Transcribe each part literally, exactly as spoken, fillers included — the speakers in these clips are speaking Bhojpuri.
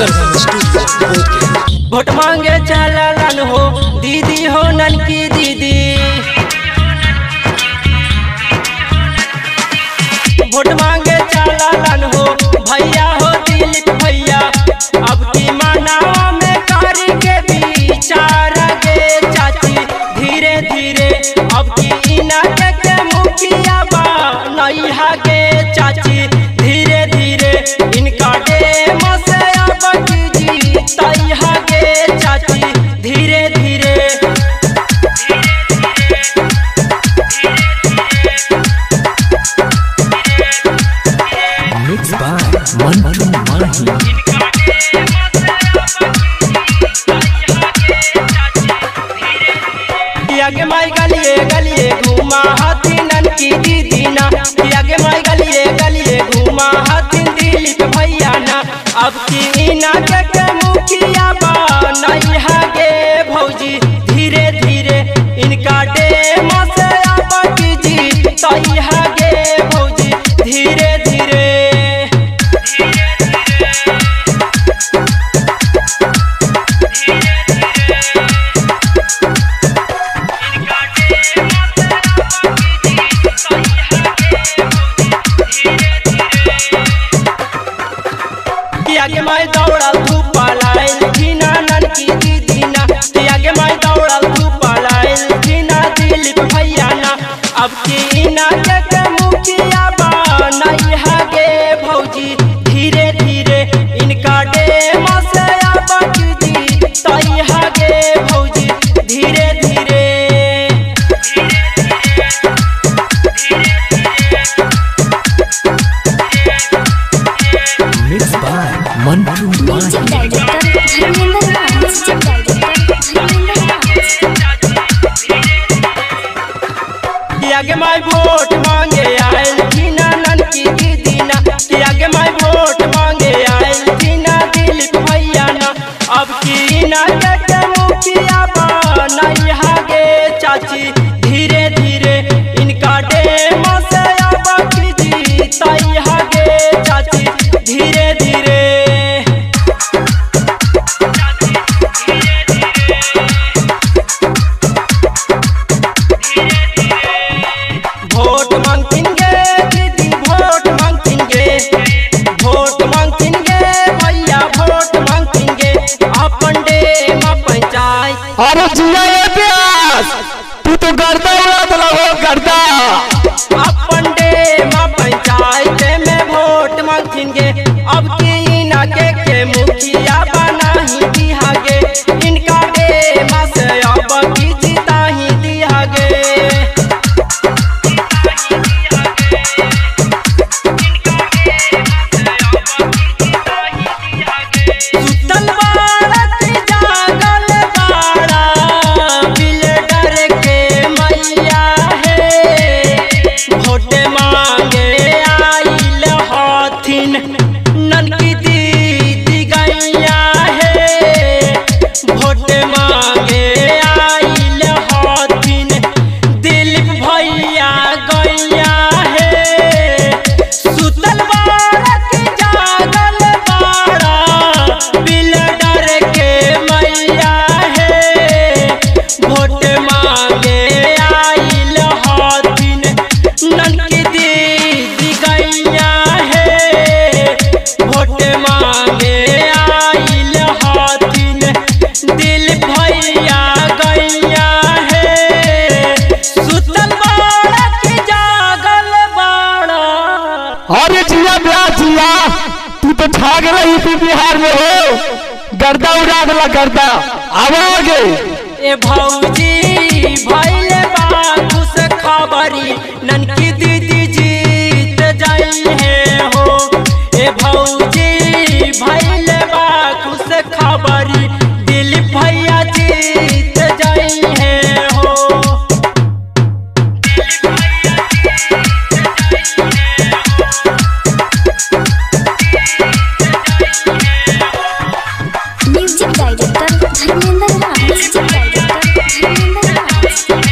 वोट मांगे चलन हो दीदी हो ननकी दीदी, वोट मांगे चलन हो भैया हो दिलीप भैया। अब की मनावा में कारी के विचार गे चाची धीरे धीरे, अब की इनाके के मुखिया बा नैहा गे चाची धीरे धीरे, इनका डेम से अब की जीतैहा गे चाची धीरे धीरे। Mixed by Mantu Mahi। आगे माई गलिए गलिए घूमा हाथी ननकी दीदी ना, आगे माई गलिए गलिए घूमा हाथी दिलीप भैया ना। अब की इनाके के मुखिया बा नैहा गे भौजी धीरे धीरे, इनका डेम से अब की जीतैहा गे भौजी धीरे धीरे। आगे माई दौड़ल धूप लाइल जीना ननकी दीदी ना, आगे माई दौड़ल धूप लाइल जीना दिलीप भैया ना। अब की इनाके के मुखिया बा नैहा गे भौजी धीरे धीरे, इनका डेम से अब की जीतैहा गे भौजी धीरे धीरे। Mixed by Mantu Mahi। आगे माई वोट मांगे आयल जीना ननकी दीदी ना, आगे माई वोट मांगे आयल जीना दिलीप भैया ना। अब की इनाके के मुखिया बा नैहा गे चाची धीरे धीरे, इनका डेम से अब की जीतैहा गे चाची धीरे धीरे। वोट मांगेंगे दीदी वोट मांगेंगे, वोट मांगेंगे भैया वोट मांगेंगे अपन डेम पंचायत। अरे जिया ये प्यास तू तो गर्दा उड़ा तो हो गर्दा। अपन डेम पंचायत में वोट मांगेंगे, अब की इनाके के मुखिया बना ही दिहागे, इनका डेम से अब की जीता ही दिहागे। सुतल बाड़त जागल बाड़ा बिल्डर के मैया है, वोट मांगे आइल हथिन ननकी दीदी गैया है, वोट मांगे आइल हथिन दिलीप भैया गैया है। सुतल बाड़त जागल बाड़ा बिल्डर के मैया है, वोट मांगे आइल हथिन ननकी दीदी गैया है, वोट मांगे आइल हथिन दिलीप भैया गैया है। सुतल बाड़त जागल बाड़ा। अरे जिया प्यास जिया तू तो छा रही थी बिहार में हो, गर्दा उड़ा दिला गर्दा। आवागे ए भौजी भैले बा खुश खबरी ननकी दीदी जीत जाई है हो, ए भौजी भैले बा खुश खबरी दिलीप भैया जीत जाई है हो। Music director Dharmendra Raj.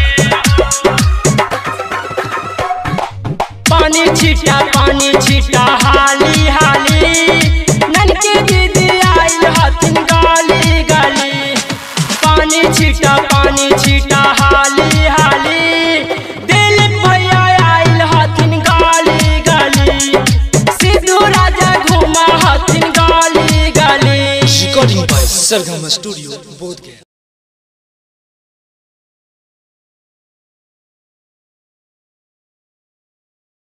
राजा घुमा हथिन गाली गाली। Recording by Sargama Studio, Bodh Gaya.